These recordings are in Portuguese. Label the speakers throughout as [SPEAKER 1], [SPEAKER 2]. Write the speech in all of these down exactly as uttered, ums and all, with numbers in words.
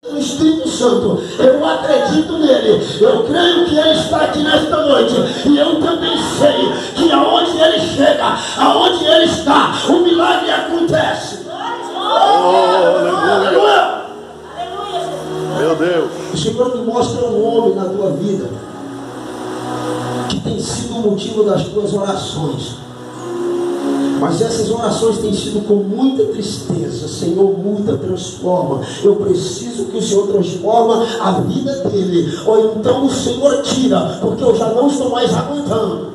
[SPEAKER 1] O Espírito Santo, eu acredito nele, eu creio que ele está aqui nesta noite, e eu também sei que aonde ele chega, aonde ele está, o milagre acontece.
[SPEAKER 2] Oh, aleluia. Meu Deus.
[SPEAKER 1] O Senhor me mostra um homem na tua vida que tem sido o motivo das tuas orações. Mas essas orações têm sido com muita tristeza. Senhor, muda, transforma. Eu preciso que o Senhor transforma a vida dele. Ou então o Senhor tira, porque eu já não estou mais aguentando.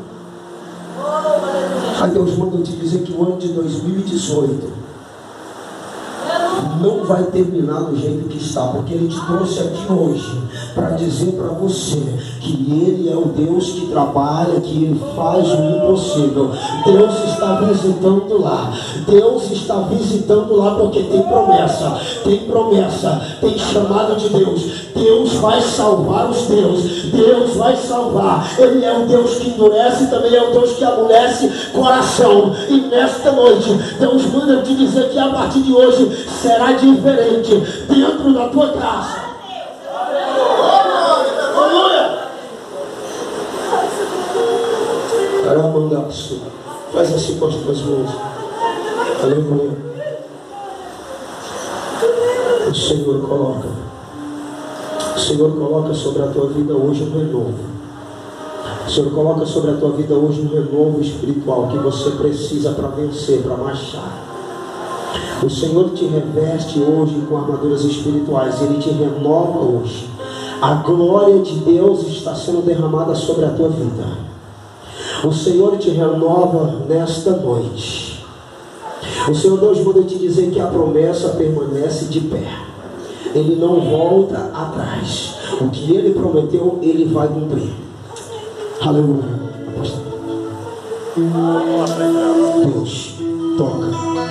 [SPEAKER 1] Aí Deus manda eu te dizer que o ano de dois mil e dezoito não vai terminar do jeito que está, porque Ele te trouxe aqui hoje para dizer para você que Ele é o Deus que trabalha, que Ele faz o impossível. Deus está visitando lá, Deus está visitando lá, porque tem promessa, tem promessa, tem chamado de Deus. Deus vai salvar os teus, Deus vai salvar. Ele é o Deus que endurece, também é o Deus que amolece coração. E nesta noite Deus manda te dizer que a partir de hoje será diferente dentro da tua casa. Aleluia. Faz assim com as tuas mãos. Aleluia. O Senhor coloca O Senhor coloca sobre a tua vida hoje um renovo. O Senhor coloca sobre a tua vida hoje um renovo espiritual que você precisa para vencer, para marchar. O Senhor te reveste hoje com armaduras espirituais. Ele te renova hoje. A glória de Deus está sendo derramada sobre a tua vida. O Senhor te renova nesta noite. O Senhor Deus manda te dizer que a promessa permanece de pé. Ele não volta atrás. O que Ele prometeu, Ele vai cumprir. Aleluia. Deus, toca.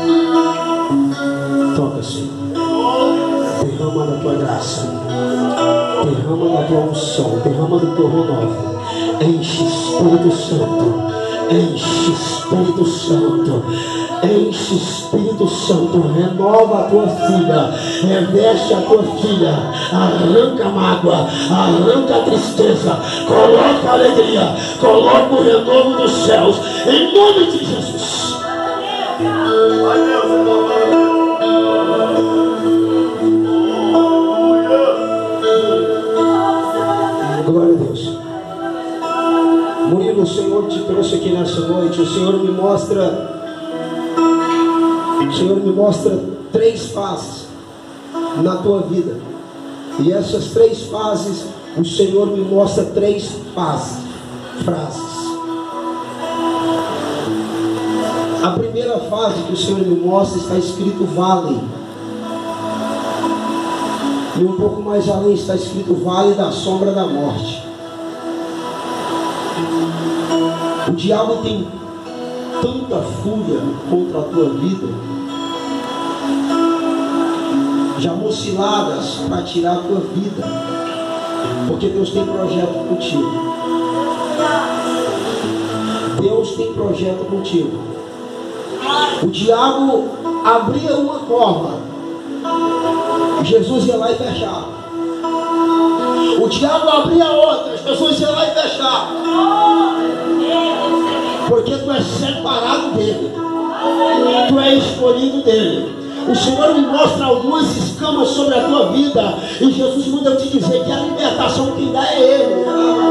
[SPEAKER 1] Toca, Senhor. Derrama da tua graça. Derrama da tua unção. Derrama do teu renovo. Enche, Espírito Santo. Enche, Espírito Santo. Enche, Espírito Santo. Renova a tua filha. Reveste a tua filha. Arranca a mágoa. Arranca a tristeza. Coloca a alegria. Coloca o renovo dos céus. Em nome de Jesus. Glória a Deus. Murilo, o Senhor te trouxe aqui nessa noite. O Senhor me mostra O Senhor me mostra três fases na tua vida. E essas três fases, o Senhor me mostra três fases, frases. A primeira fase que o Senhor me mostra está escrito vale. E um pouco mais além está escrito vale da sombra da morte. O diabo tem tanta fúria contra a tua vida, já mociladas para tirar a tua vida, porque Deus tem projeto contigo. Deus tem projeto contigo. O diabo abria uma cova, Jesus ia lá e fechava. O diabo abria outra, Jesus ia lá e fechava. Porque tu és separado dele, tu és escolhido dele. O Senhor me mostra algumas escamas sobre a tua vida, e Jesus manda eu te dizer que a libertação quem dá é Ele.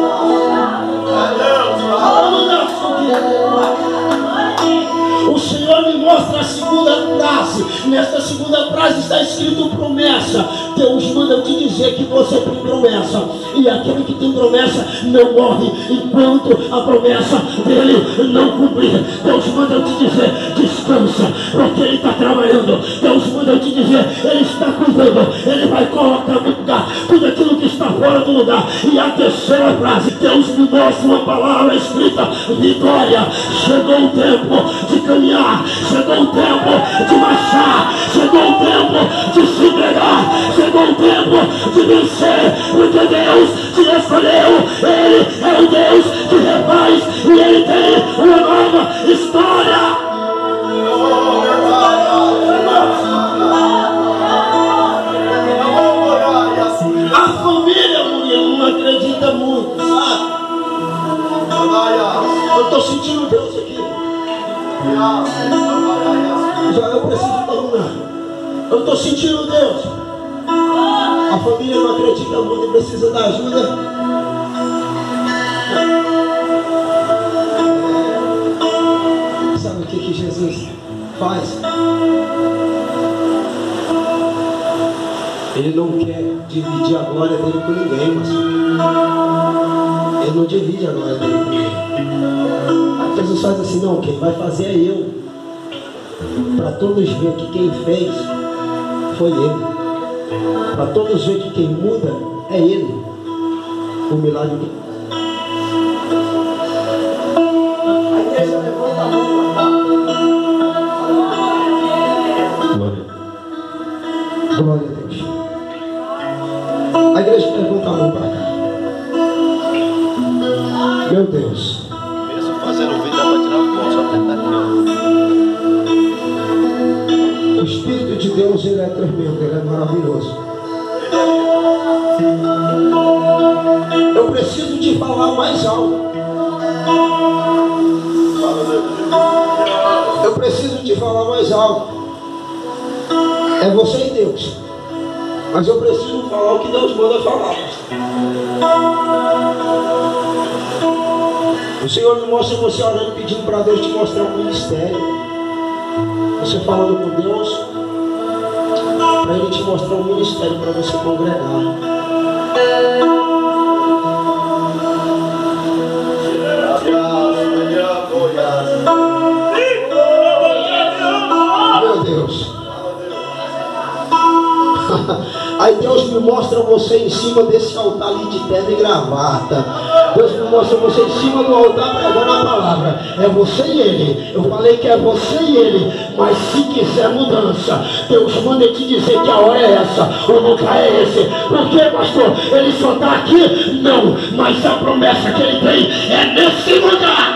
[SPEAKER 1] O Senhor me mostra a segunda frase. Nesta segunda frase está escrito promessa. Deus manda eu te dizer que você tem promessa, e aquele que tem promessa não morre enquanto a promessa dele não cumprir. Deus manda eu te dizer, descansa, porque Ele está trabalhando. Deus manda eu te dizer, Ele está cuidando. Ele vai colocar no lugar tudo aquilo que está fora do lugar. E a terceira frase, Deus me mostra uma palavra escrita, vitória. Chegou o tempo de caminhar, chegou o tempo de marchar, chegou o tempo de se entregar, chegou o tempo de vencer, porque Deus te escolheu. Ele é o Deus que refaz, e Ele tem uma nova história. eu preciso terminar. Eu estou sentindo Deus. A família não acredita muito e precisa da ajuda. Sabe o que, que Jesus faz? Ele não quer dividir a glória dele com ninguém, mas ele não divide a glória dele com ninguém. Aí Jesus faz assim: não, quem vai fazer é eu, para todos verem que quem fez foi ele, para todos verem que quem muda é ele, o milagre que... A igreja levanta a mão para cá. Glória. Glória a Deus. A igreja levanta a mão para cá. Meu Deus.
[SPEAKER 2] Mesmo fazendo o vídeo, dá para tirar o pão, só tentar aqui.
[SPEAKER 1] O Espírito de Deus, ele é tremendo, ele é maravilhoso. Eu preciso te falar mais alto. Eu preciso te falar mais alto. É você e Deus. Mas eu preciso falar o que Deus manda falar. O Senhor me mostra você orando, pedindo para Deus te mostrar um ministério. Você falando com Deus, para Ele te mostrar um ministério para você congregar. Meu Deus. Aí Deus me mostra você em cima desse altar ali de terno e gravata. Deus me mostra você em cima do altar pregando a palavra. É você e ele. Eu falei que é você e ele. Mas se quiser mudança, Deus manda te dizer que a hora é essa, o lugar é esse. Por quê, pastor? Ele só está aqui? Não. Mas a promessa que ele tem é nesse lugar.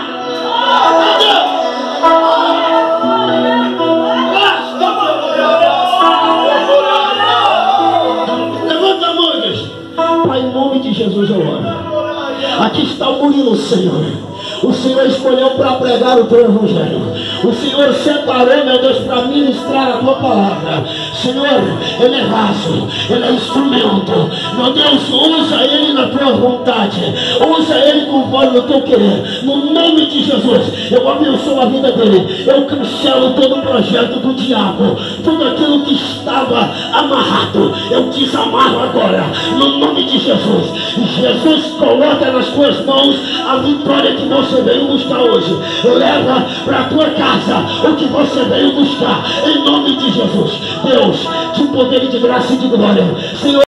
[SPEAKER 1] Pai, em nome de Jesus eu oro. Aqui está o Murilo, Senhor. O Senhor escolheu para pregar o teu evangelho. O Senhor separou, meu Deus, para ministrar a tua palavra. Senhor, ele é vaso, ele é instrumento. Meu Deus, usa ele na tua vontade. Usa ele conforme o teu querer. No nome de Jesus, eu abençoo a vida dele. Eu cancelo todo o projeto do diabo. Tudo aquilo que estava amarrado, eu desamarro agora. No nome de Jesus. Jesus, coloca nas tuas mãos a vitória que você veio buscar hoje. Leva para a tua casa o que você veio buscar. Em nome de Jesus. Deus, de poder e de graça e de glória. Senhor.